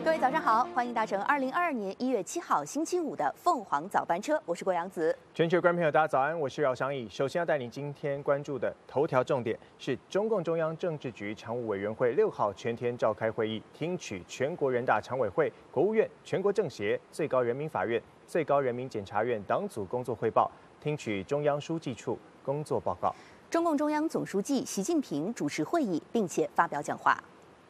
各位早上好，欢迎搭乘2022年1月7号星期五的凤凰早班车，我是郭阳子。 全球观众朋友，大家早安，我是饶翔义。首先要带领今天关注的头条重点是中共中央政治局常务委员会6号全天召开会议，听取全国人大常委会、国务院、全国政协、最高人民法院、最高人民检察院党组工作汇报，听取中央书记处工作报告。 中共中央总书记习近平主持会议，并且发表讲话。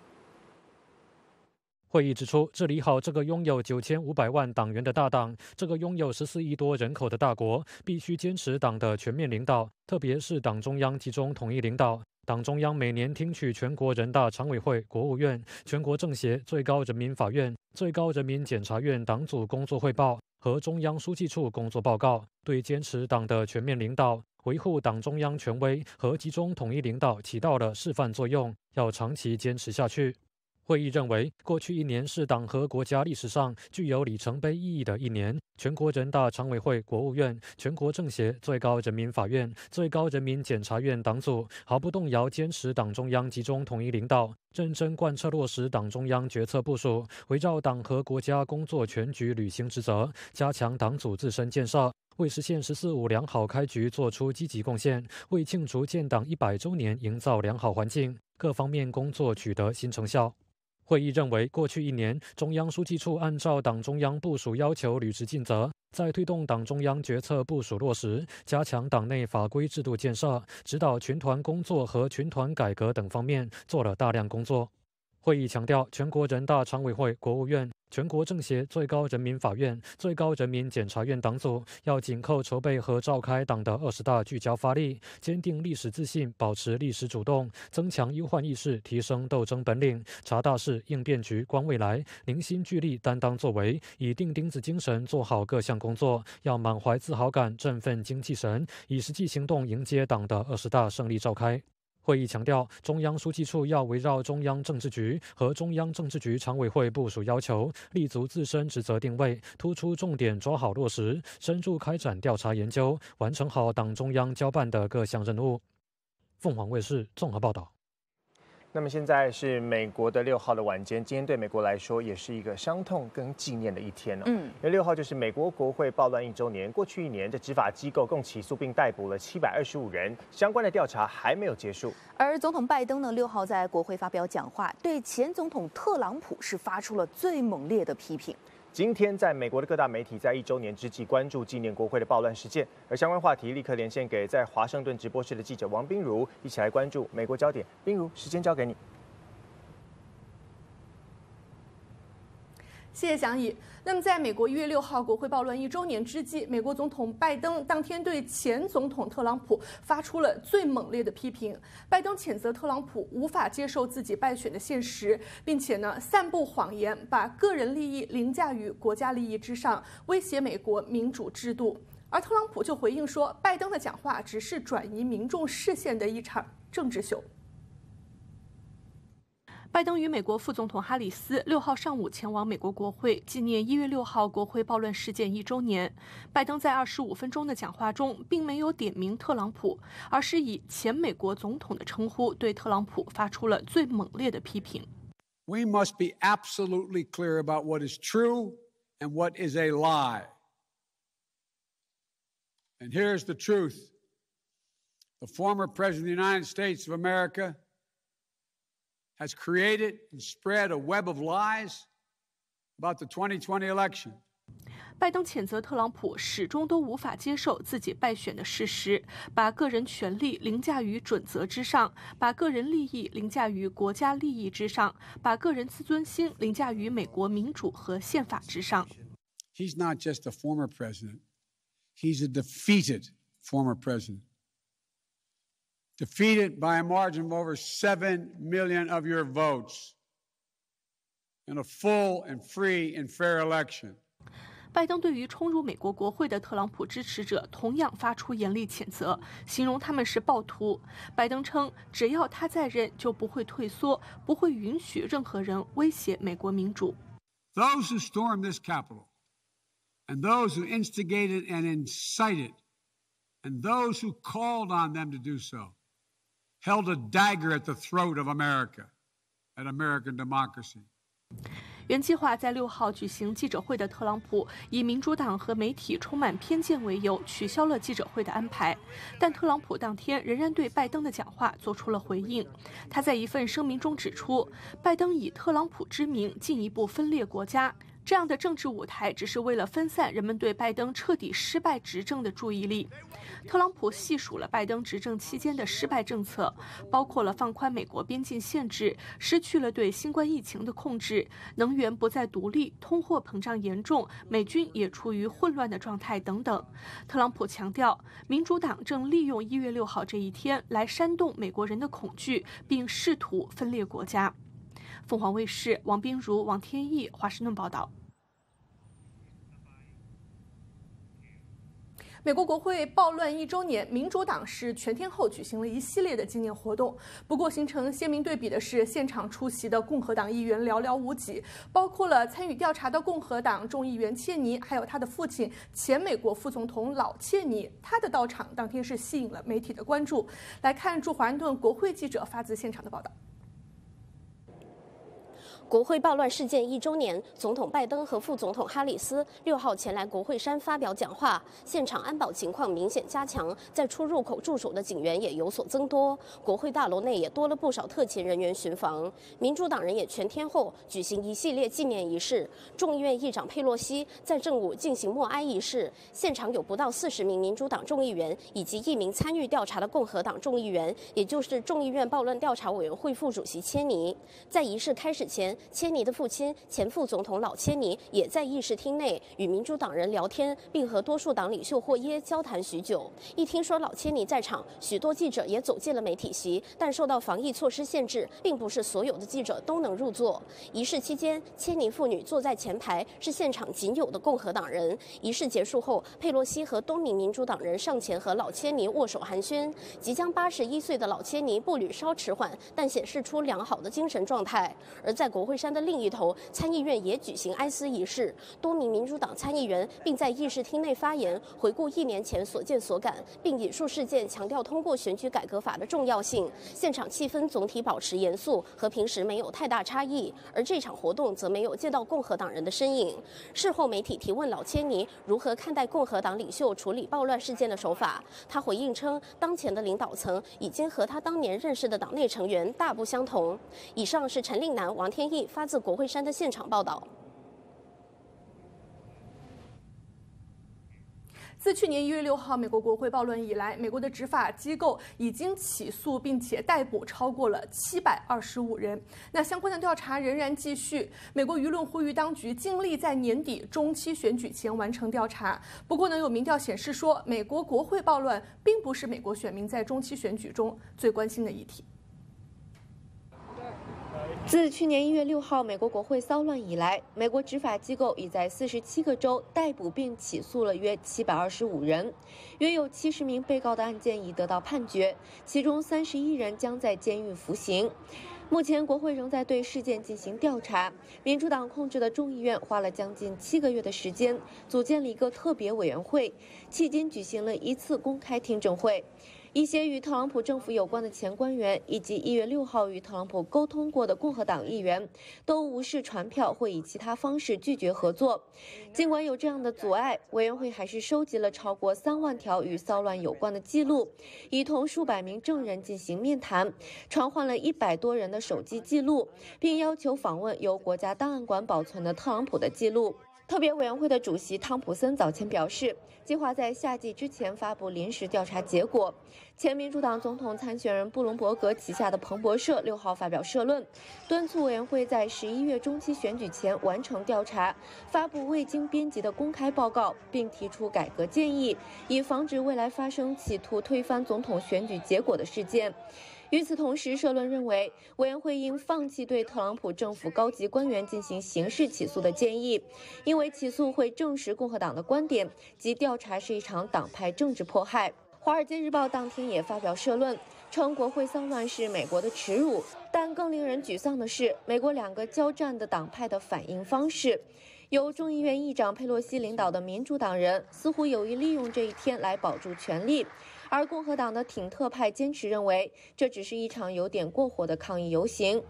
会议指出，治理好这个拥有9500万党员的大党，这个拥有14亿多人口的大国，必须坚持党的全面领导，特别是党中央集中统一领导。党中央每年听取全国人大常委会、国务院、全国政协、最高人民法院、最高人民检察院党组工作汇报和中央书记处工作报告，对坚持党的全面领导、维护党中央权威和集中统一领导起到了示范作用，要长期坚持下去。会议认为，过去1年是党和国家历史上具有里程碑意义的1年。全国人大常委会、国务院、全国政协、最高人民法院、最高人民检察院党组毫不动摇坚持党中央集中统一领导，认真贯彻落实党中央决策部署，围绕党和国家工作全局履行职责，加强党组自身建设，为实现“十四五”良好开局做出积极贡献，为庆祝建党100周年营造良好环境，各方面工作取得新成效。会议认为，过去1年，中央书记处按照党中央部署要求履职尽责，在推动党中央决策部署落实、加强党内法规制度建设、指导群团工作和群团改革等方面做了大量工作。会议强调，全国人大常委会、国务院、全国政协、最高人民法院、最高人民检察院党组要紧扣筹备和召开党的20大，聚焦发力，坚定历史自信，保持历史主动，增强忧患意识，提升斗争本领，查大势、应变局、观未来，凝心聚力，担当作为，以钉钉子精神做好各项工作，要满怀自豪感，振奋精气神，以实际行动迎接党的20大胜利召开。会议强调，中央书记处要围绕中央政治局和中央政治局常委会部署要求，立足自身职责定位，突出重点抓好落实，深入开展调查研究，完成好党中央交办的各项任务。凤凰卫视综合报道。 那么现在是美国的6号的晚间，今天对美国来说也是一个伤痛跟纪念的一天哦。因为6号就是美国国会暴乱1周年，过去1年的执法机构共起诉并逮捕了725人，相关的调查还没有结束。 而总统拜登呢，6号在国会发表讲话，对前总统特朗普是发出了最猛烈的批评。 今天，在美国的各大媒体在1周年之际关注纪念国会的暴乱事件，而相关话题立刻连线给在华盛顿直播室的记者王彬如，一起来关注美国焦点。彬如，时间交给你。 谢谢翔宇。那么，在美国1月6号国会暴乱1周年之际，美国总统拜登当天对前总统特朗普发出了最猛烈的批评。拜登谴责特朗普无法接受自己败选的现实，并且散布谎言，把个人利益凌驾于国家利益之上，威胁美国民主制度。而特朗普就回应说，拜登的讲话只是转移民众视线的一场政治秀。拜登与美国副总统哈里斯6号上午前往美国国会，纪念1月6号国会暴乱事件1周年。拜登在25分钟的讲话中，并没有点名特朗普，而是以前美国总统的称呼对特朗普发出了最猛烈的批评。 We must be absolutely clear about what is true and what is a lie. And here's the truth. The former President of the United States of America has created and spread a web of lies about the 2020 election. 拜登谴责特朗普始终都无法接受自己败选的事实，把个人权利凌驾于准则之上，把个人利益凌驾于国家利益之上，把个人自尊心凌驾于美国民主和宪法之上。 He's not just a former president. He's a defeated former president. Defeated by a margin of over 7 million of your votes in a full and free and fair election. 拜登对于冲入美国国会的特朗普支持者同样发出严厉谴责，形容他们是暴徒。拜登称，只要他在任，就不会退缩，不会允许任何人威胁美国民主。 Those who stormed this Capitol, and those who instigated and incited, and those who called on them to do so, held a dagger at the throat of America, at American democracy. 原计划在6号举行记者会的特朗普，以民主党和媒体充满偏见为由，取消了记者会的安排。但特朗普当天仍然对拜登的讲话做出了回应。他在一份声明中指出，拜登以特朗普之名进一步分裂国家。这样的政治舞台只是为了分散人们对拜登彻底失败执政的注意力。特朗普细数了拜登执政期间的失败政策，包括了放宽美国边境限制、失去了对新冠疫情的控制、能源不再独立、通货膨胀严重、美军也处于混乱的状态等等。特朗普强调，民主党正利用1月6号这一天来煽动美国人的恐惧，并试图分裂国家。凤凰卫视王彬如、王天毅华盛顿报道。美国国会暴乱1周年，民主党是全天候举行了一系列的纪念活动。不过，形成鲜明对比的是，现场出席的共和党议员寥寥无几，包括了参与调查的共和党众议员切尼，还有他的父亲前美国副总统老切尼。他的到场当天是吸引了媒体的关注。来看驻华盛顿国会记者发自现场的报道。 国会暴乱事件1周年，总统拜登和副总统哈里斯6号前来国会山发表讲话，现场安保情况明显加强，在出入口驻守的警员也有所增多，国会大楼内也多了不少特勤人员巡防。民主党人也全天候举行一系列纪念仪式，众议院议长佩洛西在正午进行默哀仪式，现场有不到40名民主党众议员以及1名参与调查的共和党众议员，也就是众议院暴乱调查委员会副主席切尼。在仪式开始前，切尼的父亲前副总统老切尼也在议事厅内与民主党人聊天，并和多数党领袖霍耶交谈许久。一听说老切尼在场，许多记者也走进了媒体席，但受到防疫措施限制，并不是所有的记者都能入座。仪式期间，切尼父女坐在前排，是现场仅有的共和党人。仪式结束后，佩洛西和多名民主党人上前和老切尼握手寒暄。即将81岁的老切尼步履稍迟缓，但显示出良好的精神状态。而在国会山的另一头，参议院也举行哀思仪式，多名民主党参议员并在议事厅内发言，回顾1年前所见所感，并引述事件，强调通过选举改革法的重要性。现场气氛总体保持严肃，和平时没有太大差异。而这场活动则没有见到共和党人的身影。事后媒体提问老切尼如何看待共和党领袖处理暴乱事件的手法，他回应称，当前的领导层已经和他当年认识的党内成员大不相同。以上是陈令南、王天毅发自国会山的现场报道。 自去年1月6号美国国会暴乱以来，美国的执法机构已经起诉并且逮捕超过了725人。那相关的调查仍然继续。美国舆论呼吁当局尽力在年底中期选举前完成调查。不过呢，有民调显示说，美国国会暴乱并不是美国选民在中期选举中最关心的议题。 自去年1月6号美国国会骚乱以来，美国执法机构已在47个州逮捕并起诉了约725人，约有70名被告的案件已得到判决，其中31人将在监狱服刑。目前，国会仍在对事件进行调查。民主党控制的众议院花了将近7个月的时间，组建了一个特别委员会，迄今举行了1次公开听证会。一些与特朗普政府有关的前官员，以及1月6号与特朗普沟通过的共和党议员，都无视传票或以其他方式拒绝合作。尽管有这样的阻碍，委员会还是收集了超过3万条与骚乱有关的记录，已同数百名证人进行面谈，传唤了100多人的手机记录，并要求访问由国家档案馆保存的特朗普的记录。特别委员会的主席汤普森早前表示，计划在夏季之前发布临时调查结果。前民主党总统参选人布隆伯格旗下的彭博社6号发表社论，敦促委员会在11月中期选举前完成调查，发布未经编辑的公开报告，并提出改革建议，以防止未来发生企图推翻总统选举结果的事件。与此同时，社论认为，委员会应放弃对特朗普政府高级官员进行刑事起诉的建议，因为起诉会证实共和党的观点，即调查是一场党派政治迫害。《华尔街日报》当天也发表社论，称国会骚乱是美国的耻辱，但更令人沮丧的是，美国2个交战的党派的反应方式。由众议院议长佩洛西领导的民主党人似乎有意利用这一天来保住权力，而共和党的挺特派坚持认为这只是一场有点过火的抗议游行。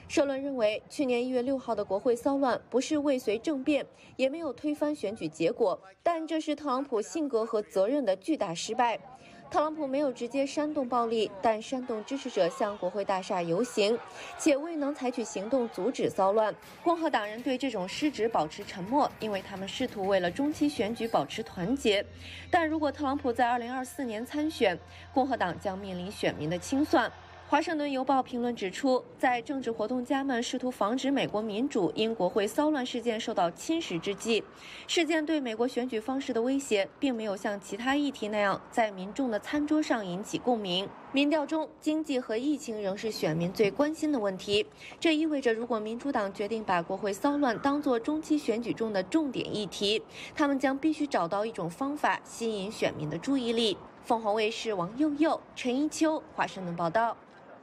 社论认为，去年1月6号的国会骚乱不是未遂政变，也没有推翻选举结果，但这是特朗普性格和责任的巨大失败。特朗普没有直接煽动暴力，但煽动支持者向国会大厦游行，且未能采取行动阻止骚乱。共和党人对这种失职保持沉默，因为他们试图为了中期选举保持团结。但如果特朗普在2024年参选，共和党将面临选民的清算。华盛顿邮报评论指出，在政治活动家们试图防止美国民主因国会骚乱事件受到侵蚀之际，事件对美国选举方式的威胁并没有像其他议题那样在民众的餐桌上引起共鸣。民调中，经济和疫情仍是选民最关心的问题。这意味着，如果民主党决定把国会骚乱当作中期选举中的重点议题，他们将必须找到一种方法吸引选民的注意力。凤凰卫视王佑佑、陈一秋，华盛顿报道。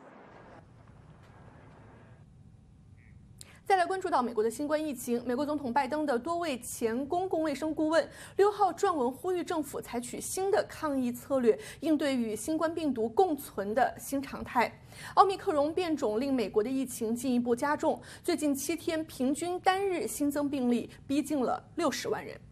再来关注到美国的新冠疫情，美国总统拜登的多位前公共卫生顾问6号撰文呼吁政府采取新的抗疫策略，应对与新冠病毒共存的新常态。奥密克戎变种令美国的疫情进一步加重，最近7天平均单日新增病例逼近了60万人。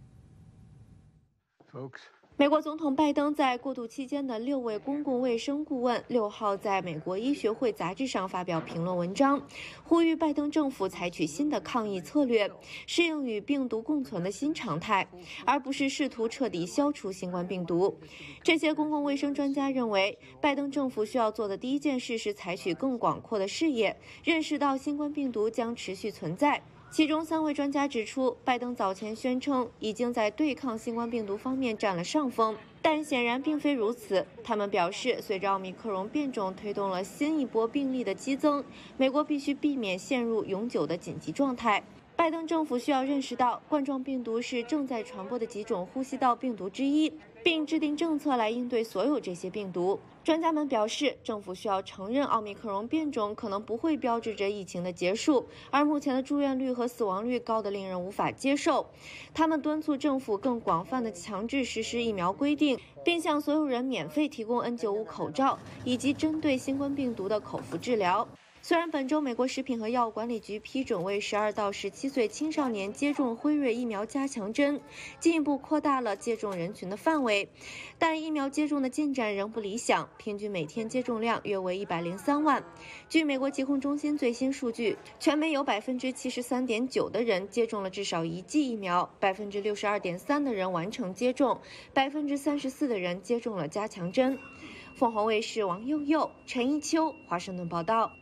美国总统拜登在过渡期间的6位公共卫生顾问6号在美国医学会杂志上发表评论文章，呼吁拜登政府采取新的抗疫策略，适应与病毒共存的新常态，而不是试图彻底消除新冠病毒。这些公共卫生专家认为，拜登政府需要做的第一件事是采取更广阔的视野，认识到新冠病毒将持续存在。其中3位专家指出，拜登早前宣称已经在对抗新冠病毒方面占了上风，但显然并非如此。他们表示，随着奥密克戎变种推动了新一波病例的激增，美国必须避免陷入永久的紧急状态。拜登政府需要认识到，冠状病毒是正在传播的几种呼吸道病毒之一，并制定政策来应对所有这些病毒。专家们表示，政府需要承认奥密克戎变种可能不会标志着疫情的结束，而目前的住院率和死亡率高得令人无法接受。他们敦促政府更广泛地强制实施疫苗规定，并向所有人免费提供 N95 口罩，以及针对新冠病毒的口服治疗。虽然本周美国食品和药物管理局批准为12到17岁青少年接种辉瑞疫苗加强针，进一步扩大了接种人群的范围，但疫苗接种的进展仍不理想，平均每天接种量约为103万。据美国疾控中心最新数据，全美有 73.9% 的人接种了至少1剂疫苗， 62.3% 的人完成接种， 34% 的人接种了加强针。凤凰卫视王佑佑、陈一秋，华盛顿报道。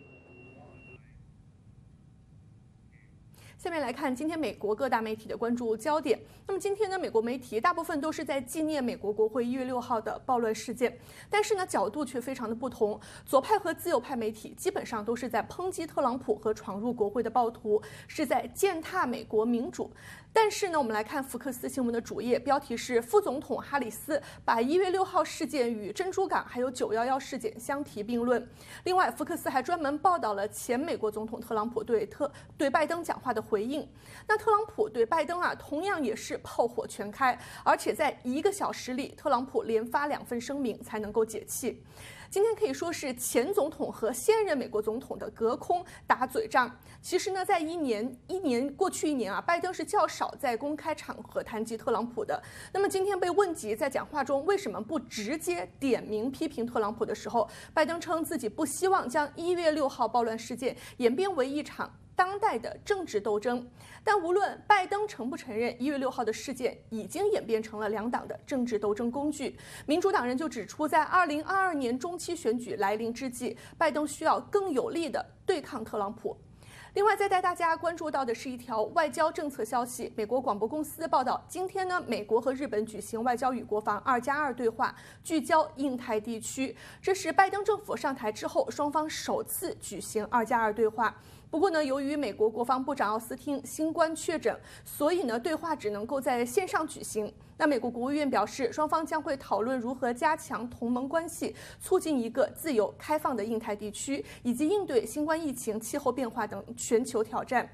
下面来看今天美国各大媒体的关注焦点。那么今天呢，美国媒体大部分都是在纪念美国国会1月6号的暴乱事件，但是呢，角度却非常的不同。左派和自由派媒体基本上都是在抨击特朗普和闯入国会的暴徒，是在践踏美国民主。但是呢，我们来看福克斯新闻的主页，标题是副总统哈里斯把1月6号事件与珍珠港还有911事件相提并论。另外，福克斯还专门报道了前美国总统特朗普对拜登讲话的回应。那特朗普对拜登同样也是炮火全开，而且在1个小时里，特朗普连发2份声明才能够解气。今天可以说是前总统和现任美国总统的隔空打嘴仗。其实呢，在过去一年拜登是较少在公开场合谈及特朗普的。那么今天被问及在讲话中为什么不直接点名批评特朗普的时候，拜登称自己不希望将1月6号暴乱事件演变为一场当代的政治斗争。但无论拜登承不承认1月6号的事件已经演变成了2党的政治斗争工具，民主党人就指出，在2022年中期选举来临之际，拜登需要更有力的对抗特朗普。另外，再带大家关注到的是一条外交政策消息。美国广播公司报道，今天呢，美国和日本举行外交与国防2+2对话，聚焦印太地区。这是拜登政府上台之后，双方首次举行2+2对话。不过呢，由于美国国防部长奥斯汀新冠确诊，所以呢，对话只能够在线上举行。那美国国务院表示，双方将会讨论如何加强同盟关系，促进一个自由开放的印太地区，以及应对新冠疫情、气候变化等全球挑战。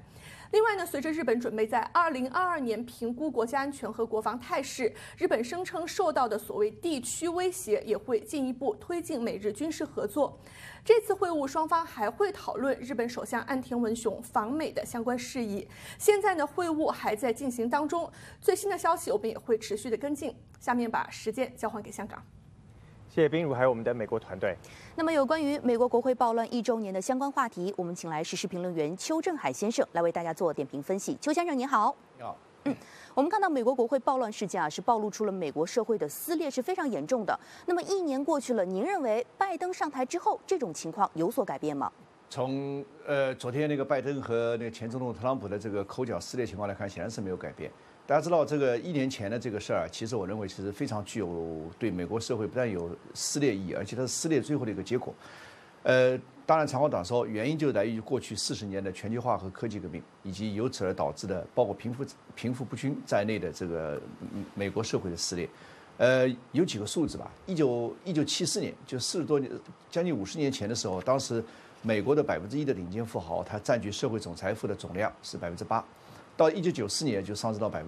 另外呢，随着日本准备在2022年评估国家安全和国防态势，日本声称受到的所谓地区威胁也会进一步推进美日军事合作。这次会晤，双方还会讨论日本首相岸田文雄访美的相关事宜。现在呢，会晤还在进行当中，最新的消息我们也会持续的跟进。下面把时间交还给香港。 谢谢彬如，还有我们的美国团队。 那么有关于美国国会暴乱1周年的相关话题，我们请来时事评论员邱正海先生来为大家做点评分析。邱先生您好。 你好。 我们看到美国国会暴乱事件是暴露出了美国社会的撕裂是非常严重的。那么1年过去了，您认为拜登上台之后这种情况有所改变吗？ 从昨天那个拜登和那个前总统特朗普的这个口角撕裂情况来看，显然是没有改变。大家知道，这个1年前的这个事儿，其实我认为其实非常具有对美国社会不但有撕裂意义，而且它是撕裂最后的一个结果。当然，长话短说，原因就在于过去40年的全球化和科技革命，以及由此而导致的包括贫富不均在内的这个美国社会的撕裂。有几个数字吧。1974年，就40多年，将近50年前的时候，当时美国的1%的顶尖富豪，他占据社会总财富的总量是8%。到1994年就上升到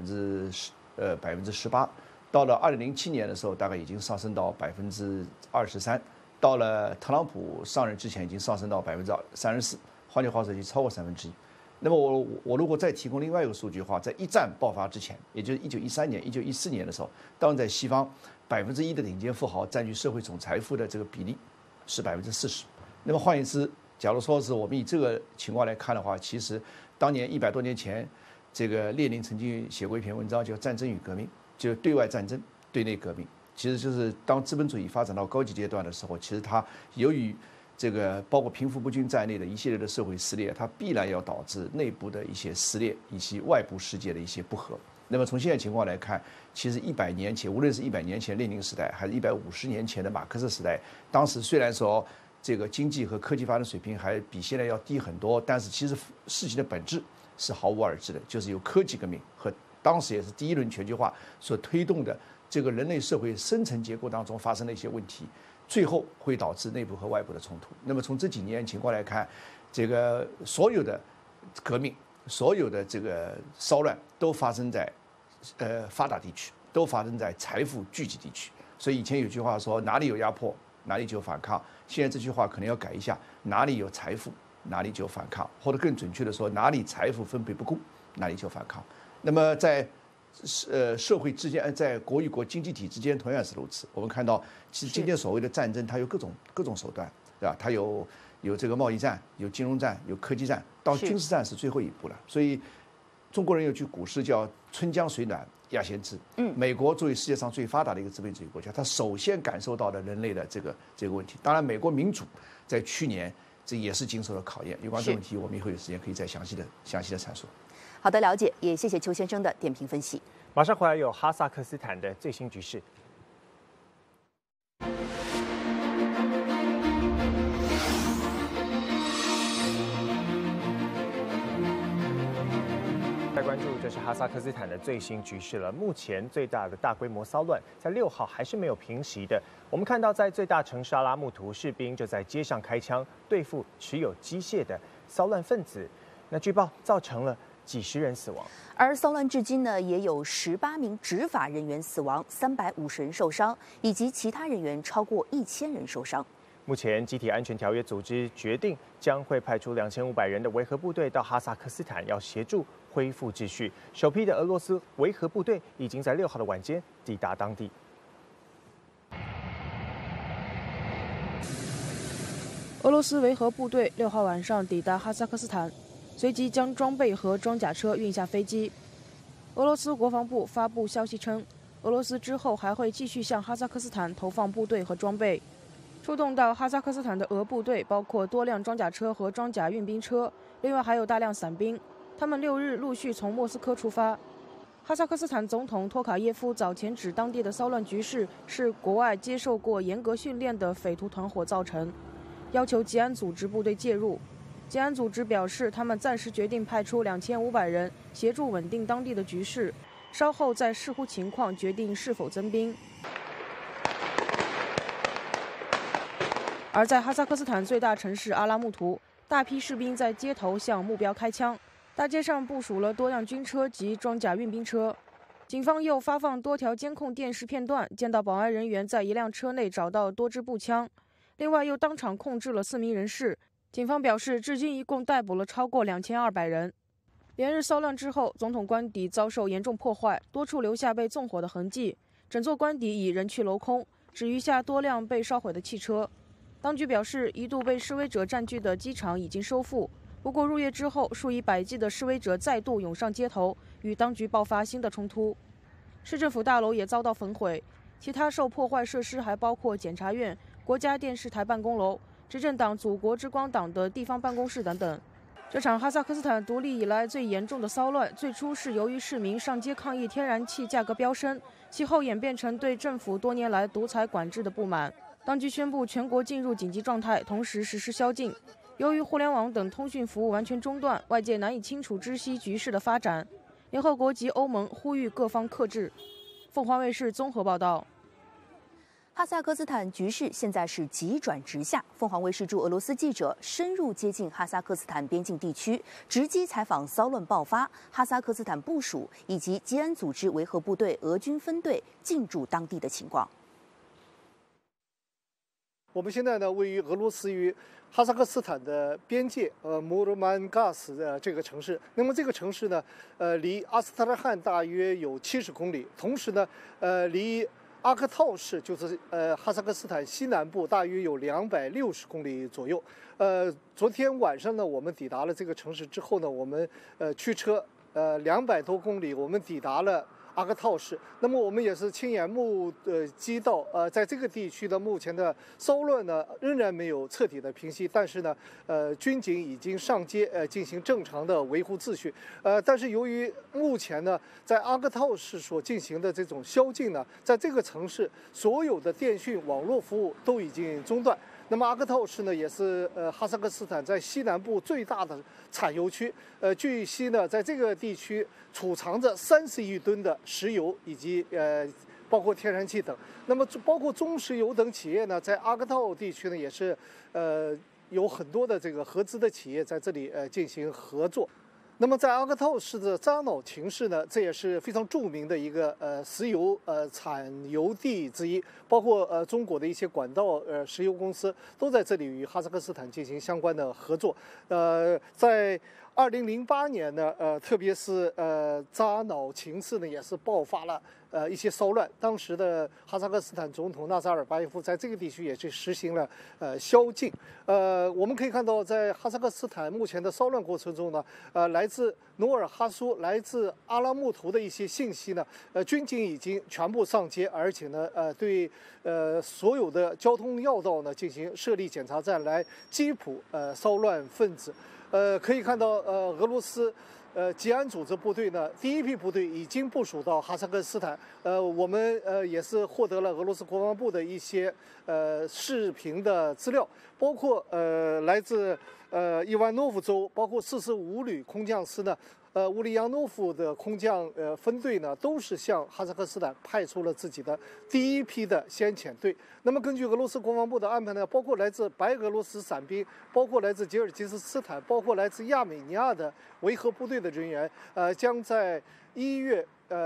18%，到了2007年的时候，大概已经上升到23%，到了特朗普上任之前，已经上升到34%，换句话说，已经超过1/3。那么我如果再提供另外一个数据的话，在一战爆发之前，也就是1913年、1914年的时候，当然在西方1%的顶尖富豪占据社会总财富的这个比例是40%。那么换言之，假如说是我们以这个情况来看的话，其实当年100多年前。这个列宁曾经写过一篇文章，叫《战争与革命》，就对外战争、对内革命。其实就是当资本主义发展到高级阶段的时候，其实它由于这个包括贫富不均在内的一系列的社会撕裂，它必然要导致内部的一些撕裂，以及外部世界的一些不和。那么从现在情况来看，其实100年前，无论是100年前列宁时代，还是150年前的马克思时代，当时虽然说这个经济和科技发展水平还比现在要低很多，但是其实事情的本质是毫无二致的，就是由科技革命和当时也是第一轮全球化所推动的这个人类社会深层结构当中发生的一些问题，最后会导致内部和外部的冲突。那么从这几年情况来看，这个所有的革命、所有的这个骚乱都发生在发达地区，都发生在财富聚集地区。所以以前有句话说，哪里有压迫，哪里就有反抗。现在这句话可能要改一下，哪里有财富，哪里就反抗，或者更准确的说，哪里财富分配不公，哪里就反抗。那么在社会之间，在国与国经济体之间同样是如此。我们看到，其实今天所谓的战争，它有各种手段，对吧？它有这个贸易战，有金融战，有科技战，到军事战是最后一步了。所以中国人有句古诗叫“春江水暖鸭先知”。美国作为世界上最发达的一个资本主义国家，它首先感受到了人类的这个问题。当然，美国民主在去年。这也是经受了考验。有关这个问题，我们以后有时间可以再详细的阐述。 好的，了解，也谢谢邱先生的点评分析。 马上回来有哈萨克斯坦的最新局势。再关注，这是哈萨克斯坦的最新局势了。目前最大的大规模骚乱在6号还是没有平息的。我们看到，在最大城市阿拉木图，士兵就在街上开枪对付持有机械的骚乱分子。那据报造成了几十人死亡， 而骚乱至今呢，也有18名执法人员死亡，350人受伤，以及其他人员超过1000人受伤。 目前，集体安全条约组织决定将会派出2500人的维和部队到哈萨克斯坦，要协助恢复秩序。首批的俄罗斯维和部队已经在6号的晚间抵达当地。 俄罗斯维和部队6号晚上抵达哈萨克斯坦，随即将装备和装甲车运下飞机。俄罗斯国防部发布消息称，俄罗斯之后还会继续向哈萨克斯坦投放部队和装备。出动到哈萨克斯坦的俄部队包括多辆装甲车和装甲运兵车，另外还有大量伞兵。他们6日陆续从莫斯科出发。哈萨克斯坦总统托卡耶夫早前指，当地的骚乱局势是国外接受过严格训练的匪徒团伙造成，要求吉安组织部队介入。吉安组织表示，他们暂时决定派出2500人协助稳定当地的局势，稍后再视乎情况决定是否增兵。而在哈萨克斯坦最大城市阿拉木图，大批士兵在街头向目标开枪， 大街上部署了多辆军车及装甲运兵车。警方又发放多条监控电视片段，见到保安人员在一辆车内找到多支步枪。另外，又当场控制了4名人士。警方表示，至今一共逮捕了超过2200人。连日骚乱之后，总统官邸遭受严重破坏，多处留下被纵火的痕迹，整座官邸已人去楼空，只余下多辆被烧毁的汽车。当局表示，一度被示威者占据的机场已经收复。不过入夜之后，数以百计的示威者再度涌上街头，与当局爆发新的冲突。市政府大楼也遭到焚毁，其他受破坏设施还包括检察院、国家电视台办公楼、执政党祖国之光党的地方办公室等等。这场哈萨克斯坦独立以来最严重的骚乱，最初是由于市民上街抗议天然气价格飙升，其后演变成对政府多年来独裁管制的不满。当局宣布全国进入紧急状态，同时实施宵禁。由于互联网等通讯服务完全中断，外界难以清楚知悉局势的发展。联合国及欧盟呼吁各方克制。凤凰卫视综合报道。 哈萨克斯坦局势现在是急转直下。凤凰卫视驻俄罗斯记者深入接近哈萨克斯坦边境地区，直击采访骚乱爆发、哈萨克斯坦部署以及吉安组织维和部队俄军分队进驻当地的情况。 我们现在呢，位于俄罗斯与哈萨克斯坦的边界，穆尔曼嘎斯的这个城市。那么这个城市呢，离阿斯特拉罕大约有70公里，同时呢，离阿克套市就是哈萨克斯坦西南部大约有260公里左右。昨天晚上呢，我们抵达了这个城市之后呢，我们驱车200多公里，我们抵达了阿克套市。那么我们也是亲眼目击到，在这个地区的目前的骚乱呢，仍然没有彻底的平息。但是呢，军警已经上街进行正常的维护秩序。但是由于目前呢，在阿克套市所进行的这种宵禁呢，在这个城市所有的电讯网络服务都已经中断。那么阿克套市呢，也是哈萨克斯坦在西南部最大的产油区。据悉呢，在这个地区储藏着30亿吨的石油以及包括天然气等。那么包括中石油等企业呢，在阿克套地区呢，也是有很多的这个合资的企业在这里进行合作。那么在阿克套市的扎瑙琴市呢，这也是非常著名的一个石油产油地之一，包括中国的一些管道石油公司都在这里与哈萨克斯坦进行相关的合作。在2008年呢，特别是扎瑙琴市呢，也是爆发了一些骚乱。当时的哈萨克斯坦总统纳扎尔巴耶夫在这个地区也是实行了宵禁。我们可以看到，在哈萨克斯坦目前的骚乱过程中呢，来自努尔哈苏、来自阿拉木图的一些信息呢，军警已经全部上街，而且呢，对所有的交通要道呢进行设立检查站来缉捕骚乱分子。可以看到，俄罗斯吉安组织部队呢，第一批部队已经部署到哈萨克斯坦。我们也是获得了俄罗斯国防部的一些视频的资料，包括来自伊万诺夫州，包括45旅空降师呢。乌里扬诺夫的空降分队呢，都是向哈萨克斯坦派出了自己的第一批的先遣队。那么根据俄罗斯国防部的安排呢，包括来自白俄罗斯伞兵，包括来自吉尔吉斯斯坦，包括来自亚美尼亚的维和部队的人员，将在1月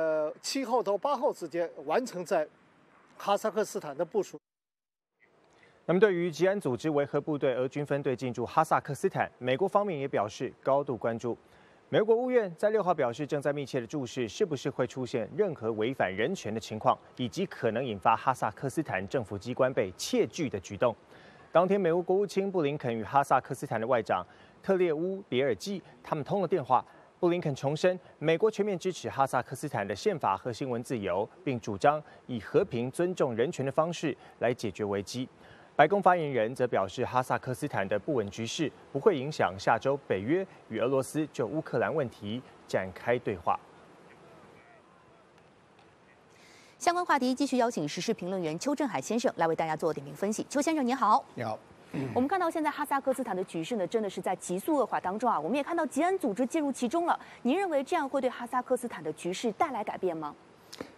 7号到8号之间完成在哈萨克斯坦的部署。 那么，对于吉安组织维和部队俄军分队进驻哈萨克斯坦，美国方面也表示高度关注。美国国务院在6号表示，正在密切的注视是不是会出现任何违反人权的情况，以及可能引发哈萨克斯坦政府机关被窃据的举动。当天，美国国务卿布林肯与哈萨克斯坦的外长特列乌别尔季他们通了电话。布林肯重申，美国全面支持哈萨克斯坦的宪法和新闻自由，并主张以和平、尊重人权的方式来解决危机。白宫发言人则表示，哈萨克斯坦的不稳局势不会影响下周北约与俄罗斯就乌克兰问题展开对话。 相关话题继续邀请时事评论员邱振海先生来为大家做点评分析。邱先生，你好。 你好。 我们看到现在哈萨克斯坦的局势呢，真的是在急速恶化当中啊。我们也看到吉安组织介入其中了。您认为这样会对哈萨克斯坦的局势带来改变吗？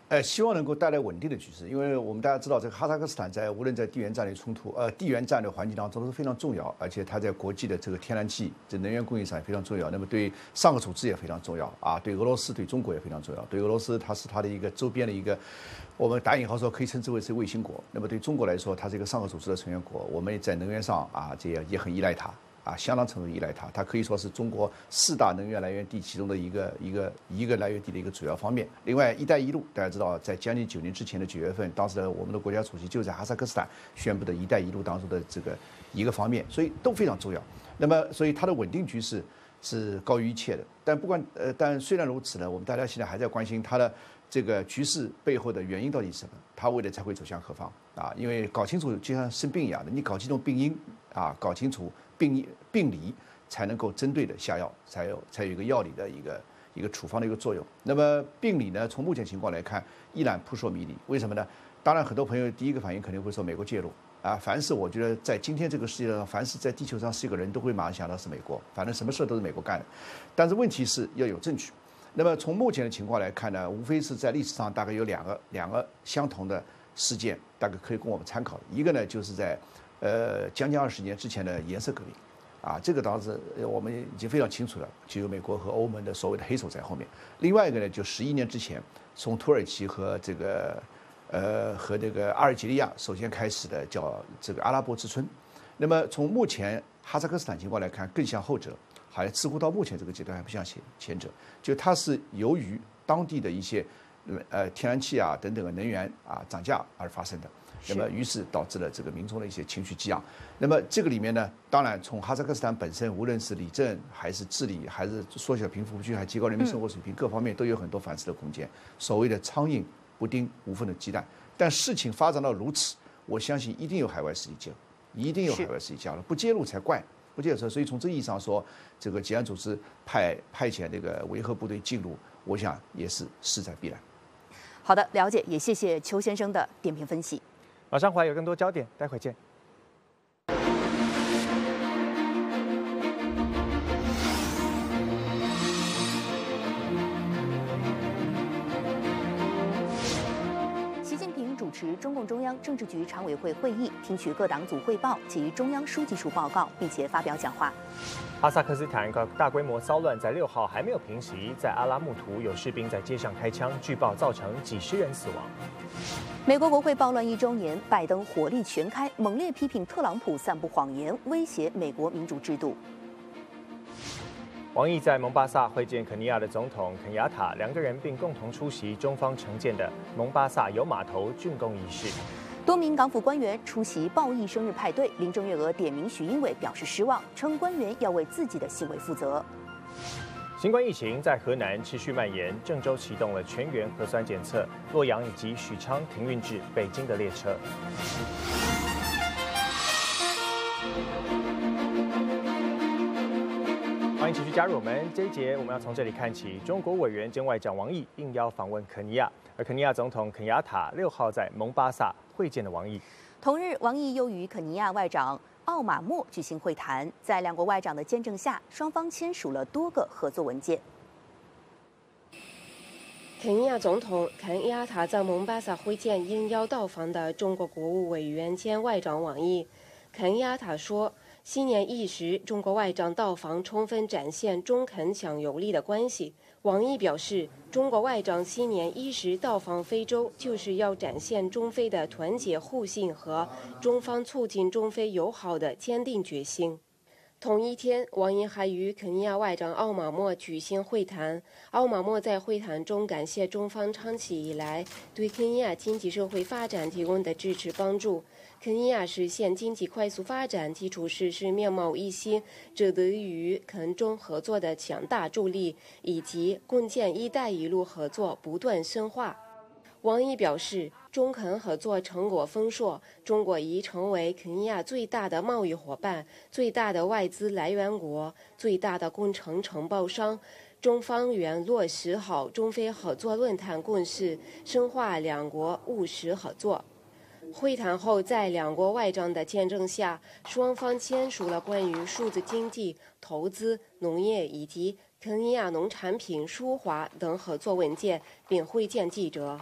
希望能够带来稳定的局势，因为我们大家知道，这个哈萨克斯坦无论在地缘战略冲突、地缘战略环境当中都是非常重要，而且它在国际的这个天然气、这能源供应上也非常重要。那么对上合组织也非常重要啊，对俄罗斯、对中国也非常重要。对俄罗斯，它是它的一个周边的一个，我们打引号说可以称之为是卫星国。那么对中国来说，它是一个上合组织的成员国，我们在能源上啊，这也很依赖它。相当程度依赖它，它可以说是中国4大能源来源地其中的一个来源地的一个主要方面。另外，“一带一路”大家知道，在将近9年之前的9月份，当时的我们的国家主席就在哈萨克斯坦宣布的“一带一路”当中的这个一个方面，所以都非常重要。那么，所以它的稳定局势是高于一切的。但虽然如此呢，我们大家现在还在关心它的这个局势背后的原因到底是什么？它未来才会走向何方啊？因为搞清楚就像生病一样的，你搞清楚病因啊，搞清楚病理，才能够针对的下药，才有一个药理的一个处方的一个作用。那么病理呢，从目前情况来看，依然扑朔迷离。为什么呢？当然，很多朋友第一个反应肯定会说美国介入啊。凡是我觉得在今天这个世界上，凡是在地球上是一个人都会马上想到是美国，反正什么事都是美国干的。但是问题是要有证据。那么从目前的情况来看呢，无非是在历史上大概有两个相同的事件，大概可以供我们参考。一个呢，就是在将近20年之前的颜色革命，啊，这个当时我们已经非常清楚了，就有美国和欧盟的所谓的黑手在后面。另外一个呢，就11年之前，从土耳其和这个阿尔及利亚首先开始的叫这个阿拉伯之春。那么从目前哈萨克斯坦情况来看，更像后者。好像似乎到目前这个阶段还不像前者，就它是由于当地的一些天然气啊等等的能源啊涨价而发生的，那么于是导致了这个民众的一些情绪激昂。那么这个里面呢，当然从哈萨克斯坦本身，无论是理政还是治理，还是缩小贫富不均，还提高人民生活水平，各方面都有很多反思的空间。所谓的苍蝇不叮无缝的鸡蛋，但事情发展到如此，我相信一定有海外势力介入，一定有海外势力介入，不介入才怪。不介入，所以从这意义上说，这个吉安组织派遣这个维和部队进入，我想也是势在必然。 好的，了解，也谢谢邱先生的点评分析。 马上回来有更多焦点，待会见。 主持中共中央政治局常委会会议，听取各党组汇报及中央书记处报告，并且发表讲话。 哈萨克斯坦大规模骚乱在6号还没有平息，在阿拉木图有士兵在街上开枪，据报造成几十人死亡。 美国国会暴乱1周年，拜登火力全开，猛烈批评特朗普散布谎言，威胁美国民主制度。 王毅在蒙巴萨会见肯尼亚的总统肯亚塔，2个人并共同出席中方承建的蒙巴萨油码头竣工仪式。 多名港府官员出席报义生日派对，林郑月娥点名许英伟表示失望，称官员要为自己的行为负责。 新冠疫情在河南持续蔓延，郑州启动了全员核酸检测，洛阳以及许昌停运至北京的列车。欢迎继续加入我们。这一节我们要从这里看起。中国委员兼外长王毅应邀访问肯尼亚，而肯尼亚总统肯亚塔6号在蒙巴萨会见了王毅。 同日，王毅又与肯尼亚外长奥马莫举行会谈，在2国外长的见证下，双方签署了多个合作文件。 肯尼亚总统肯亚塔在蒙巴萨会见应邀到访的中国国务委员兼外长王毅。肯亚塔说，新年伊始，中国外长到访充分展现中肯强有力的关系。王毅表示，中国外长新年伊始到访非洲，就是要展现中非的团结互信和中方促进中非友好的坚定决心。同一天，王毅还与肯尼亚外长奥马莫举行会谈。奥马莫在会谈中感谢中方长期以来对肯尼亚经济社会发展提供的支持帮助。肯尼亚实现经济快速发展基础设施面貌一新，这得益于肯中合作的强大助力，以及共建“一带一路”合作不断深化。王毅表示，中肯合作成果丰硕，中国已成为肯尼亚最大的贸易伙伴、最大的外资来源国、最大的工程承包商。中方愿落实好中非合作论坛共识，深化2国务实合作。会谈后，在2国外长的见证下，双方签署了关于数字经济、投资、农业以及肯尼亚农产品输华等合作文件，并会见记者。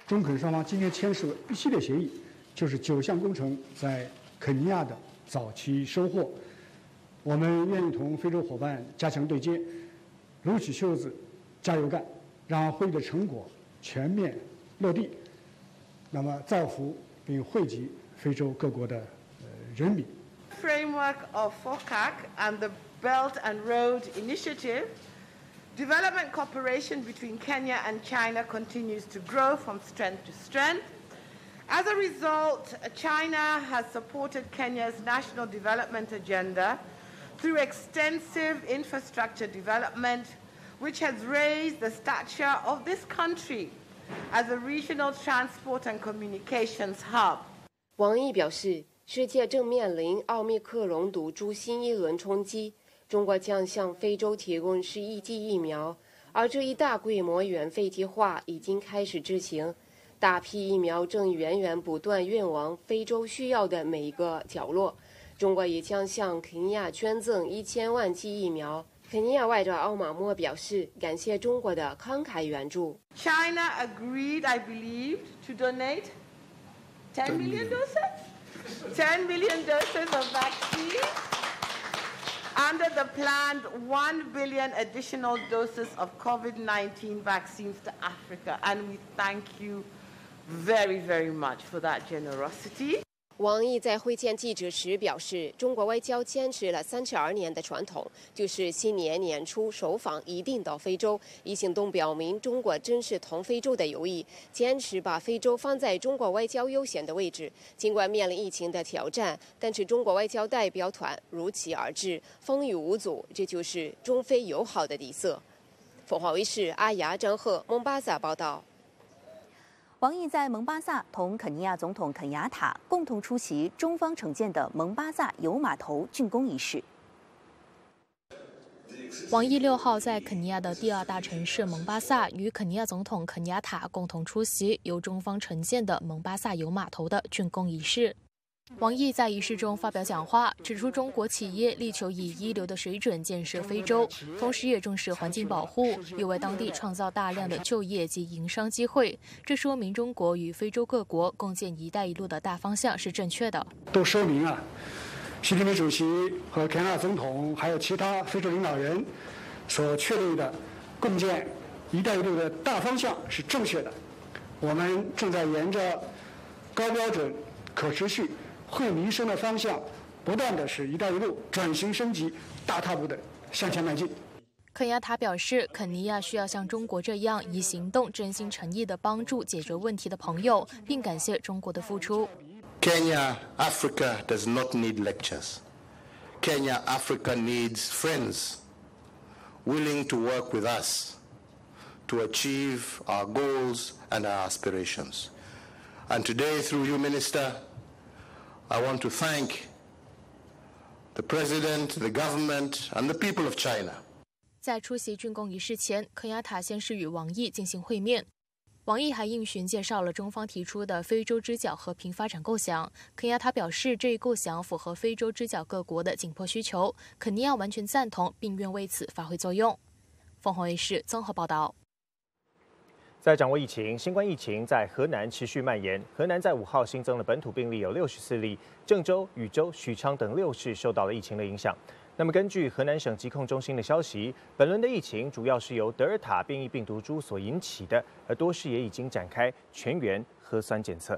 中肯双方今天签署了一系列协议，就是9项工程在肯尼亚的早期收获。我们愿意同非洲伙伴加强对接，撸起袖子，加油干，让会议的成果全面落地，那么造福并惠及非洲各国的人民。 Framework of FOCAC and the Belt and Road Initiative, development cooperation between Kenya and China continues to grow from strength to strength. As a result, China has supported Kenya's national development agenda through extensive infrastructure development, which has raised the stature of this country as a regional transport and communications hub. 王毅表示，世界正面临奥密克戎毒株新一轮冲击，中国将向非洲提供11剂疫苗，而这一大规模援非计划已经开始执行，大批疫苗正源源不断运往非洲需要的每一个角落。中国也将向肯尼亚捐赠1000万剂疫苗。肯尼亚外长奥马莫表示，感谢中国的慷慨援助。 China agreed, I believe, to donate 10 million doses? 10 million doses of vaccine under the planned 1 billion additional doses of COVID-19 vaccines to Africa. And we thank you very, very much for that generosity. 王毅在会见记者时表示，中国外交坚持了32年的传统，就是新年年初首访一定到非洲，以行动表明中国珍视同非洲的友谊，坚持把非洲放在中国外交优先的位置。尽管面临疫情的挑战，但是中国外交代表团如期而至，风雨无阻，这就是中非友好的底色。凤凰卫视阿雅、张赫、蒙巴萨报道。 王毅在蒙巴萨同肯尼亚总统肯雅塔共同出席中方承建的蒙巴萨油码头竣工仪式。 王毅6号在肯尼亚的第2大城市蒙巴萨与肯尼亚总统肯雅塔共同出席由中方承建的蒙巴萨油码头的竣工仪式。王毅在仪式中发表讲话，指出中国企业力求以一流的水准建设非洲，同时也重视环境保护，又为当地创造大量的就业及营商机会。这说明中国与非洲各国共建“一带一路”的大方向是正确的。 都说明习近平主席和肯亚总统还有其他非洲领导人所确立的共建“一带一路”的大方向是正确的。我们正在沿着高标准、可持续、惠民生的方向，不断的使“一带一路”转型升级，大踏步的向前迈进。 肯雅塔表示，肯尼亚需要像中国这样以行动真心诚意地帮助解决问题的朋友，并感谢中国的付出。 Kenya, Africa does not need lectures. Kenya, Africa needs friends willing to work with us to achieve our goals and our aspirations. And today, through you, Minister,I want to thank the President, the government, and the people of China. 在出席竣工仪式前，肯雅塔先是与王毅进行会面。王毅还应询介绍了中方提出的非洲之角和平发展构想。肯雅塔表示，这一构想符合非洲之角各国的紧迫需求，肯尼亚完全赞同，并愿为此发挥作用。凤凰卫视综合报道。 在掌握疫情，新冠疫情在河南持续蔓延。河南在5号新增了本土病例有64例，郑州、禹州、许昌等6市受到了疫情的影响。那么，根据河南省疾控中心的消息，本轮的疫情主要是由德尔塔变异病毒株所引起的，而多市也已经展开全员核酸检测。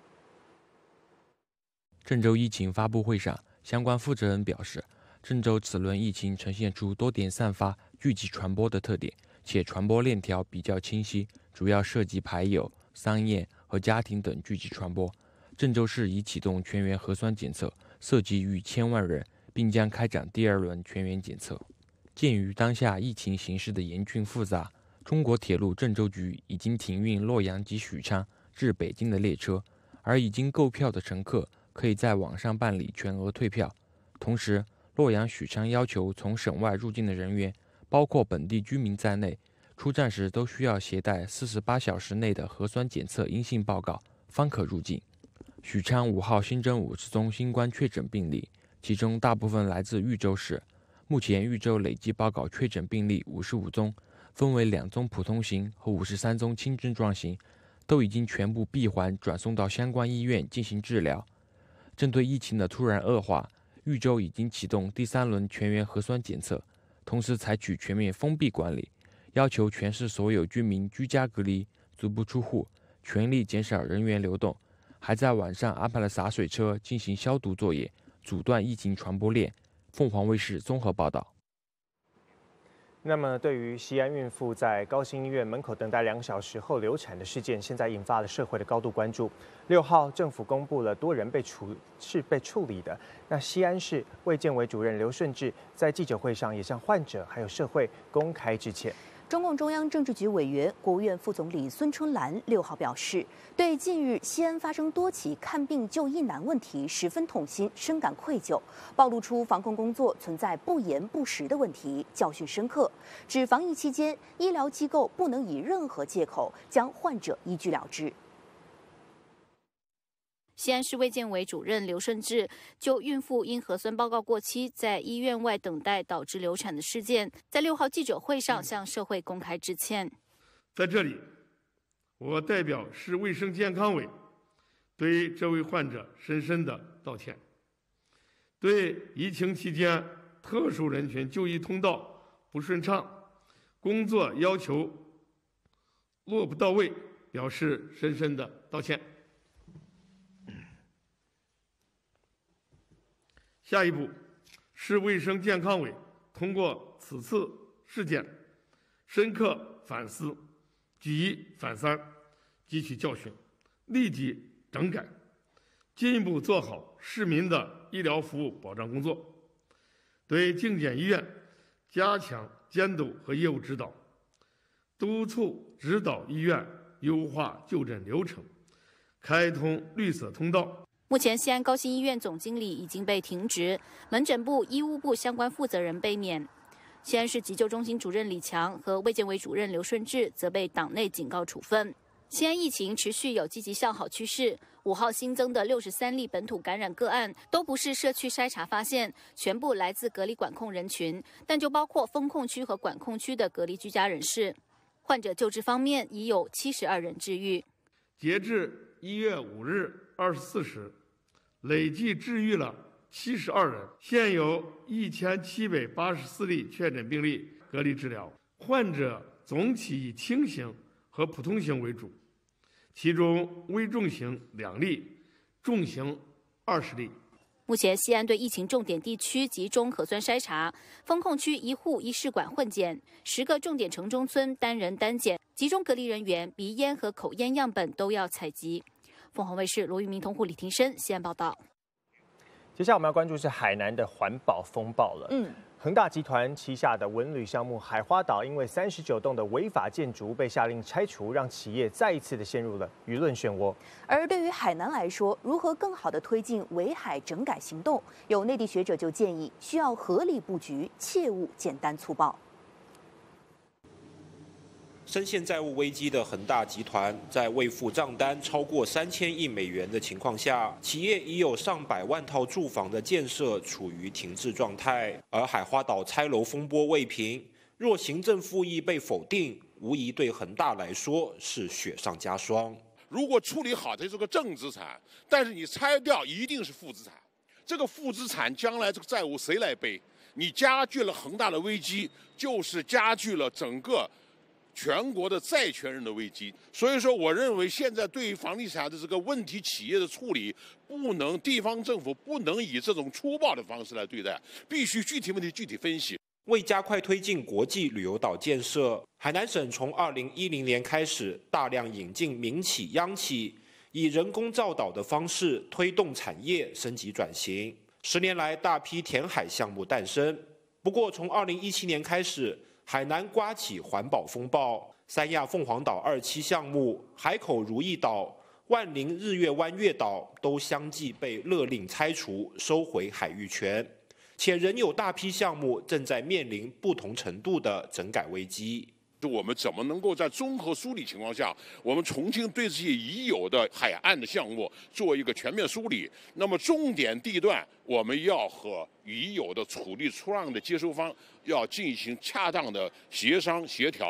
郑州疫情发布会上，相关负责人表示，郑州此轮疫情呈现出多点散发、聚集传播的特点，且传播链条比较清晰。主要涉及牌友、丧宴和家庭等聚集传播。郑州市已启动全员核酸检测，涉及逾1000万人，并将开展第2轮全员检测。鉴于当下疫情形势的严峻复杂，中国铁路郑州局已经停运洛阳及许昌至北京的列车，而已经购票的乘客可以在网上办理全额退票。同时，洛阳、许昌要求从省外入境的人员，包括本地居民在内，出站时都需要携带48小时内的核酸检测阴性报告，方可入境。许昌5号新增50宗新冠确诊病例，其中大部分来自豫州市。目前豫州累计报告确诊病例55宗，分为2宗普通型和53宗轻症状型， 都已经全部闭环转送到相关医院进行治疗。针对疫情的突然恶化，豫州已经启动第3轮全员核酸检测，同时采取全面封闭管理，要求全市所有居民居家隔离，足不出户，全力减少人员流动，还在晚上安排了洒水车进行消毒作业，阻断疫情传播链。凤凰卫视综合报道。 那么，对于西安孕妇在高新医院门口等待2小时后流产的事件，现在引发了社会的高度关注。6号，政府公布了多人被处理的。那西安市卫健委主任刘顺志在记者会上也向患者还有社会公开致歉。 中共中央政治局委员、国务院副总理孙春兰6号表示，对近日西安发生多起看病就医难问题十分痛心，深感愧疚，暴露出防控工作存在不严不实的问题，教训深刻。指防疫期间，医疗机构不能以任何借口将患者一拘了之。 西安市卫健委主任刘顺志就孕妇因核酸报告过期在医院外等待导致流产的事件，在6号记者会上向社会公开致歉。 在这里，我代表市卫生健康委对这位患者深深的道歉，对疫情期间特殊人群就医通道不顺畅、工作要求落不到位表示深深的道歉。下一步，市卫生健康委通过此次事件，深刻反思、举一反三，汲取教训，立即整改，进一步做好市民的医疗服务保障工作，对竞检医院加强监督和业务指导，督促指导医院优化就诊流程，开通绿色通道。 目前，西安高新医院总经理已经被停职，门诊部、医务部相关负责人被免。西安市急救中心主任李强和卫健委主任刘顺志则被党内警告处分。西安疫情持续有积极向好趋势，5号新增的63例本土感染个案都不是社区筛查发现，全部来自隔离管控人群，但就包括封控区和管控区的隔离居家人士。患者救治方面已有72人治愈。 截至1月5日24时，累计治愈了72人，现有1784例确诊病例隔离治疗，患者总体以轻型和普通型为主，其中危重型2例，重型20例。 目前，西安对疫情重点地区集中核酸筛查，封控区1户1试管混检，10个重点城中村单人单检，集中隔离人员鼻咽和口咽样本都要采集。凤凰卫视罗玉明、同户李廷生西安报道。 接下来我们要关注是海南的环保风暴了。恒大集团旗下的文旅项目海花岛，因为39栋的违法建筑被下令拆除，让企业再一次的陷入了舆论漩涡。 而对于海南来说，如何更好的推进围海整改行动，有内地学者就建议需要合理布局，切勿简单粗暴。 深陷债务危机的恒大集团，在未付账单超过3000亿美元的情况下，企业已有上百万套住房的建设处于停滞状态。而海花岛拆楼风波未平，若行政复议被否定，无疑对恒大来说是雪上加霜。 如果处理好，它是个正资产，但是你拆掉一定是负资产。这个负资产将来这个债务谁来背？你加剧了恒大的危机，就是加剧了整个全国的债权人的危机。所以说，我认为现在对于房地产的这个问题企业的处理，地方政府不能以这种粗暴的方式来对待，必须具体问题具体分析。 为加快推进国际旅游岛建设，海南省从2010年开始大量引进民企、央企，以人工造岛的方式推动产业升级转型。10年来，大批填海项目诞生。不过，从2017年开始，海南刮起环保风暴，三亚凤凰岛2期项目、海口如意岛、万宁日月湾月岛都相继被勒令拆除，收回海域权，且仍有大批项目正在面临不同程度的整改危机。 我们怎么能够在综合梳理情况下，我们重新对这些已有的海岸的项目做一个全面梳理？那么重点地段，我们要和已有的土地出让的接收方要进行恰当的协商协调，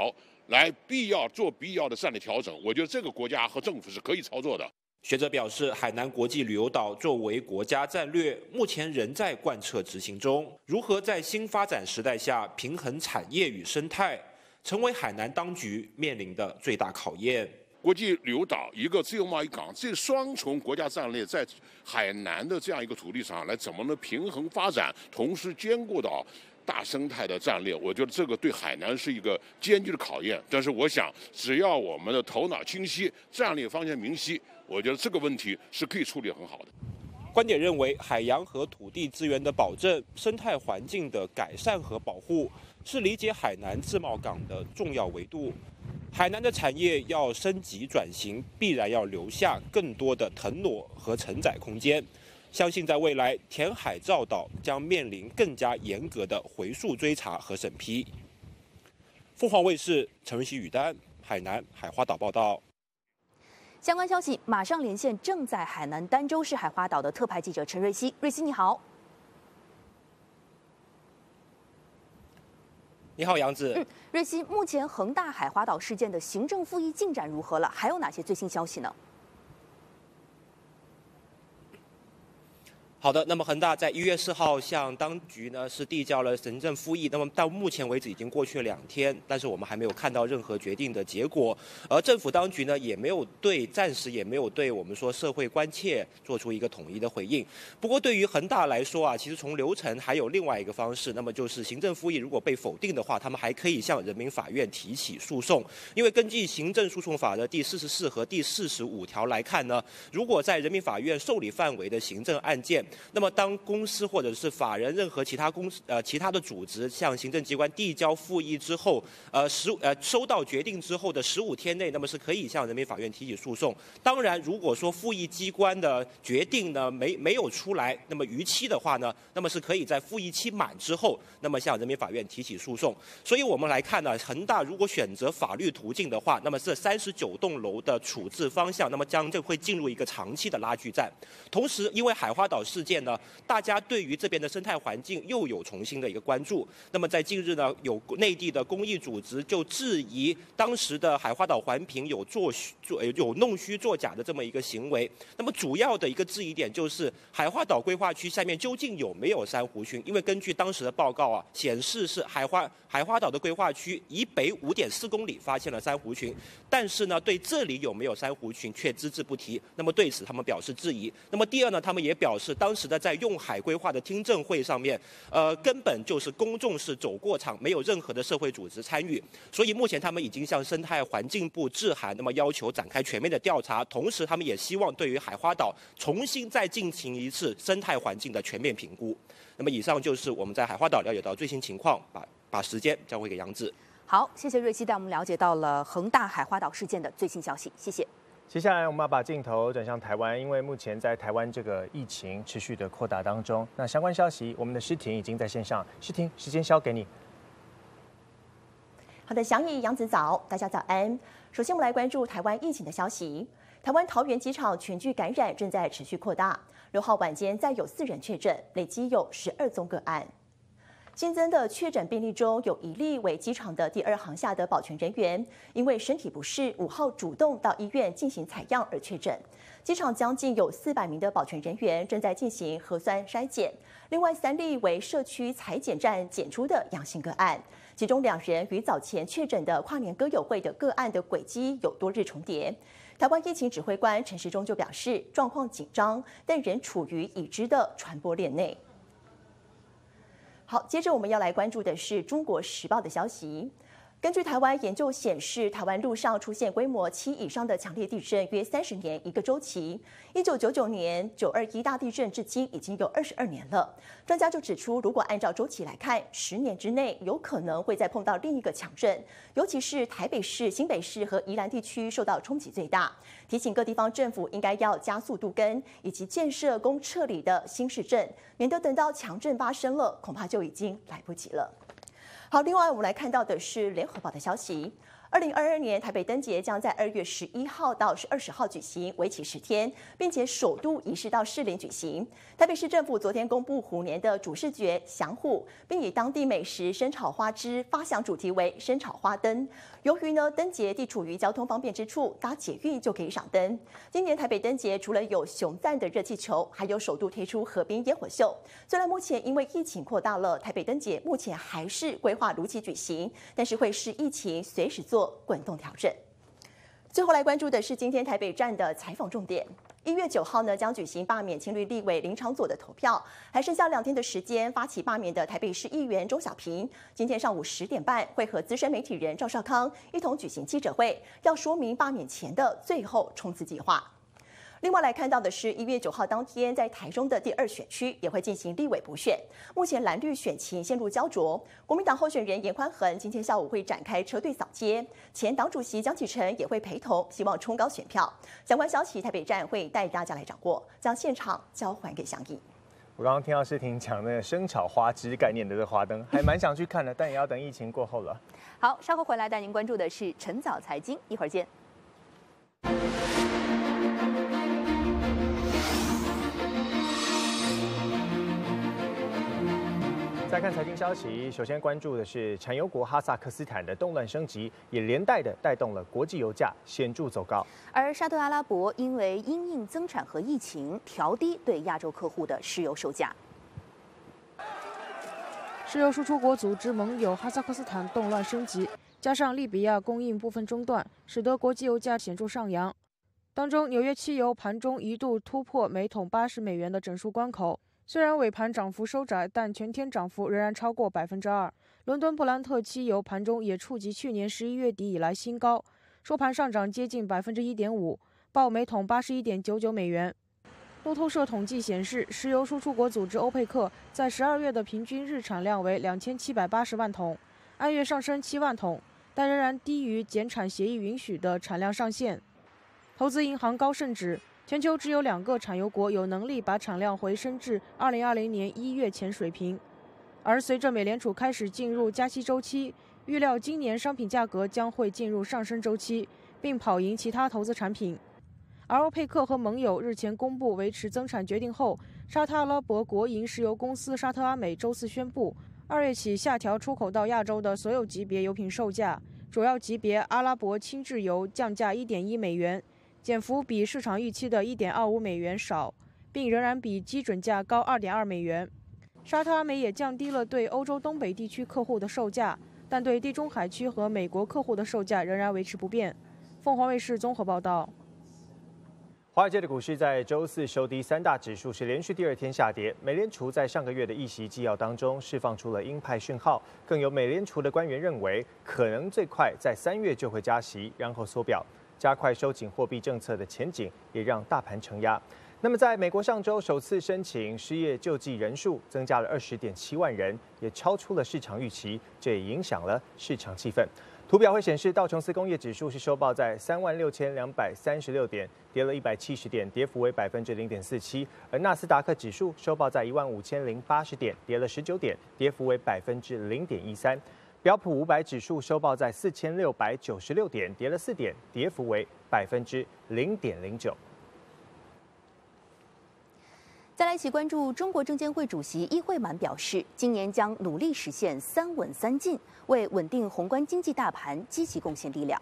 来必要的战略调整。我觉得这个国家和政府是可以操作的。 学者表示，海南国际旅游岛作为国家战略，目前仍在贯彻执行中。如何在新发展时代下平衡产业与生态，成为海南当局面临的最大考验。 国际旅游岛一个自由贸易港，这双重国家战略在海南的这样一个土地上来怎么能平衡发展，同时兼顾到大生态的战略，我觉得这个对海南是一个艰巨的考验。但是我想，只要我们的头脑清晰，战略方向明晰，我觉得这个问题是可以处理很好的。 观点认为，海洋和土地资源的保证、生态环境的改善和保护，是理解海南自贸港的重要维度。海南的产业要升级转型，必然要留下更多的腾挪和承载空间。相信在未来，填海造岛将面临更加严格的回溯追查和审批。凤凰卫视陈瑞熙、宇丹，海南海花岛报道。 相关消息马上连线正在海南儋州市海花岛的特派记者陈瑞熙。瑞熙你好。 你好，杨子。 瑞熙，目前恒大海花岛事件的行政复议进展如何了？还有哪些最新消息呢？ 好的，那么恒大在1月4号向当局呢是递交了行政复议，那么到目前为止已经过去了2天，但是我们还没有看到任何决定的结果，而政府当局呢暂时也没有对我们说社会关切做出一个统一的回应。不过对于恒大来说啊，其实从流程还有另外一个方式，那么就是行政复议如果被否定的话，他们还可以向人民法院提起诉讼，因为根据行政诉讼法的第44和第45条来看呢，如果在人民法院受理范围的行政案件，那么当公司或者是法人任何其他的组织向行政机关递交复议之后，收到决定之后的15天内，那么是可以向人民法院提起诉讼。当然，如果说复议机关的决定呢没有出来，那么逾期的话呢，那么是可以在复议期满之后，那么向人民法院提起诉讼。所以我们来看呢，恒大如果选择法律途径的话，那么这39栋楼的处置方向，那么将就会进入一个长期的拉锯战。同时，因为海花岛事件呢，大家对于这边的生态环境又有重新的一个关注。那么在近日呢，有内地的公益组织就质疑当时的海花岛环评有弄虚作假的这么一个行为。那么主要的一个质疑点就是海花岛规划区下面究竟有没有珊瑚群？因为根据当时的报告啊，显示是海花岛的规划区以北5.4公里发现了珊瑚群，但是呢，对这里有没有珊瑚群却只字不提。那么对此他们表示质疑。那么第二呢，他们也表示当时的在用海规划的听证会上面，根本就是公众是走过场，没有任何的社会组织参与。所以目前他们已经向生态环境部致函，那么要求展开全面的调查，同时他们也希望对于海花岛重新再进行一次生态环境的全面评估。那么以上就是我们在海花岛了解到最新情况，把时间交回给杨子。 好，谢谢瑞熙带我们了解到了恒大海花岛事件的最新消息，谢谢。 接下来我们要把镜头转向台湾，因为目前在台湾这个疫情持续的扩大当中。那相关消息，我们的诗婷已经在线上，诗婷，时间交给你。 好的，祥义、杨子早，大家早安。首先，我们来关注台湾疫情的消息。台湾桃园机场群聚感染正在持续扩大，6号晚间再有4人确诊，累积有12宗个案。新增的确诊病例中有1例为机场的第2航厦的保全人员，因为身体不适，5号主动到医院进行采样而确诊。机场将近有400名的保全人员正在进行核酸筛检，另外3例为社区采检站检出的阳性个案，其中2人与早前确诊的跨年歌友会的个案的轨迹有多日重叠。台湾疫情指挥官陈时中就表示，状况紧张，但仍处于已知的传播链内。好，接着我们要来关注的是《中国时报》的消息。根据台湾研究显示，台湾陆上出现规模7以上的强烈地震约30年一个周期。1999年921大地震至今已经有22年了。专家就指出，如果按照周期来看，10年之内有可能会再碰到另一个强震，尤其是台北市、新北市和宜兰地区受到冲击最大。提醒各地方政府应该要加速都更，以及建设供撤离的新市镇，免得等到强震发生了，恐怕就已经来不及了。好，另外我们来看到的是联合报的消息。 2022年台北灯节将在2月11号到20号举行，为期10天，并且首度移师到士林举行。台北市政府昨天公布虎年的主视觉祥虎，并以当地美食生炒花枝发想主题为生炒花灯。由于灯节地处于交通方便之处，搭捷运就可以赏灯。今年台北灯节除了有熊赞的热气球，还有首度推出河边烟火秀。虽然目前因为疫情扩大了，台北灯节目前还是规划如期举行，但是会视疫情随时做滚动调整。最后来关注的是今天台北站的采访重点。1月9号将举行罢免青绿立委林昶佐的投票，还剩下2天的时间。发起罢免的台北市议员钟小平，今天上午10点半会和资深媒体人赵少康一同举行记者会，要说明罢免前的最后冲刺计划。另外来看到的是1月9号当天，在台中的第2选区也会进行立委补选。目前蓝绿选情陷入焦灼，国民党候选人严宽恒今天下午会展开车队扫街，前党主席江启臣也会陪同，希望冲高选票。相关消息台北站会带大家来掌握，将现场交还给祥义。 我刚刚听到诗婷讲那个生炒花枝概念的这个花灯，还蛮想去看的，但也要等疫情过后了。 好，稍后回来带您关注的是晨早财经，一会儿见。 再看财经消息，首先关注的是产油国哈萨克斯坦的动乱升级，也连带的带动了国际油价显著走高。 而沙特阿拉伯因为因应增产和疫情，调低对亚洲客户的石油售价。 石油输出国组织盟友哈萨克斯坦动乱升级，加上利比亚供应部分中断，使得国际油价显著上扬。当中，纽约汽油盘中一度突破每桶80美元的整数关口。虽然尾盘涨幅收窄，但全天涨幅仍然超过2%。伦敦布兰特汽油盘中也触及去年11月底以来新高，收盘上涨接近1.5%，报每桶81.99美元。路透社统计显示，石油输出国组织欧佩克在12月的平均日产量为2780万桶，按月上升7万桶，但仍然低于减产协议允许的产量上限。投资银行高盛指，全球只有2个产油国有能力把产量回升至2020年1月前水平，而随着美联储开始进入加息周期，预料今年商品价格将会进入上升周期，并跑赢其他投资产品。而欧佩克和盟友日前公布维持增产决定后，沙特阿拉伯国营石油公司沙特阿美周四宣布，2月起下调出口到亚洲的所有级别油品售价，主要级别阿拉伯轻质油降价1.1美元。减幅比市场预期的1.25美元少，并仍然比基准价高2.2美元。沙特阿美也降低了对欧洲东北地区客户的售价，但对地中海区和美国客户的售价仍然维持不变。凤凰卫视综合报道。 华尔街的股市在周四收低，3大指数是连续第2天下跌。美联储在上个月的议息纪要当中释放出了鹰派讯号，更有美联储的官员认为，可能最快在3月就会加息，然后缩表。加快收紧货币政策的前景也让大盘承压。那么，在美国上周首次申请失业救济人数增加了20.7万人，也超出了市场预期，这也影响了市场气氛。图表会显示，道琼斯工业指数是收报在36236点，跌了170点，跌幅为0.47%；而纳斯达克指数收报在15080点，跌了19点，跌幅为0.13%。标普500指数收报在4696点，跌了4点，跌幅为0.09%。 再来一起关注中国证监会主席易会满表示，今年将努力实现3稳3进，为稳定宏观经济大盘积极贡献力量。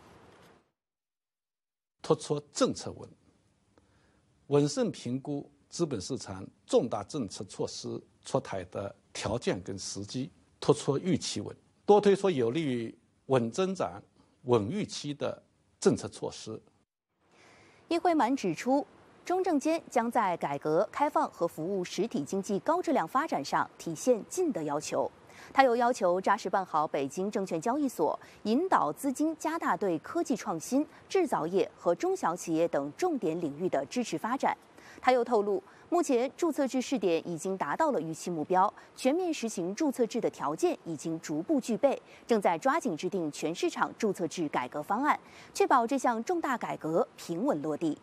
突出政策稳，稳慎评估资本市场重大政策措施出台的条件跟时机，突出预期稳，多推出有利于稳增长、稳预期的政策措施。 易会满指出，中证监将在改革开放和服务实体经济高质量发展上体现进的要求。他又要求扎实办好北京证券交易所，引导资金加大对科技创新、制造业和中小企业等重点领域的支持发展。他又透露，目前注册制试点已经达到了预期目标，全面实行注册制的条件已经逐步具备，正在抓紧制定全市场注册制改革方案，确保这项重大改革平稳落地。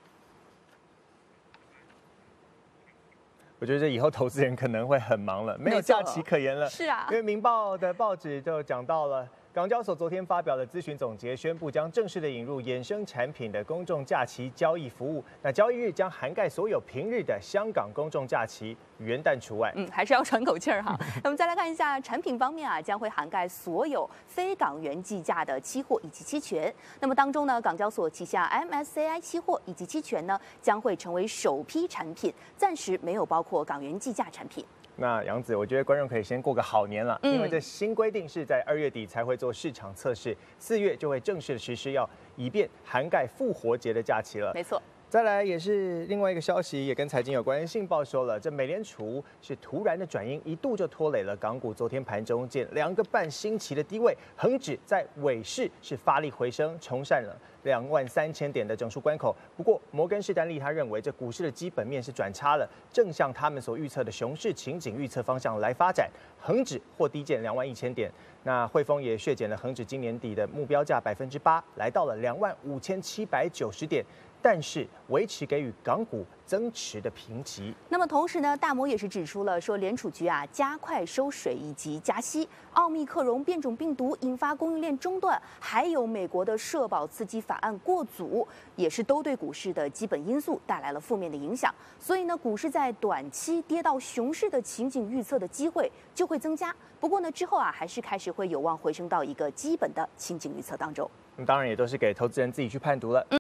我觉得这以后投资人可能会很忙了，没有假期可言了。 是啊， 因为《民报》的报纸就讲到了， 港交所昨天发表了咨询总结，宣布将正式的引入衍生产品的公众假期交易服务。那交易日将涵盖所有平日的香港公众假期，元旦除外。 还是要喘口气儿哈。那么再来看一下产品方面啊，将会涵盖所有非港元计价的期货以及期权。那么当中呢，港交所旗下 MSCI 期货以及期权呢，将会成为首批产品，暂时没有包括港元计价产品。 那杨子，我觉得观众可以先过个好年了，因为这新规定是在2月底才会做市场测试，4月就会正式的实施，以便涵盖复活节的假期了。 没错。 再来也是另外一个消息，也跟财经有关。信报说了，这美联储是突然的转鹰，一度就拖累了港股。昨天盘中见2个半星期的低位，恒指在尾市是发力回升，冲上了23000点的整数关口。不过摩根士丹利他认为，这股市的基本面是转差了，正向他们所预测的熊市情景预测方向来发展，恒指或低见21000点。那汇丰也削减了恒指今年底的目标价8%，来到了25790点。但是维持给予港股增持的评级。 那么同时呢，大摩也是指出了说，联储局啊加快收水以及加息，奥密克戎变种病毒引发供应链中断，还有美国的社保刺激法案过阻，也是都对股市的基本因素带来了负面的影响。所以呢，股市在短期跌到熊市的情景预测的机会就会增加。不过呢，之后啊还是开始会有望回升到一个基本的情景预测当中。 当然也都是给投资人自己去判读了。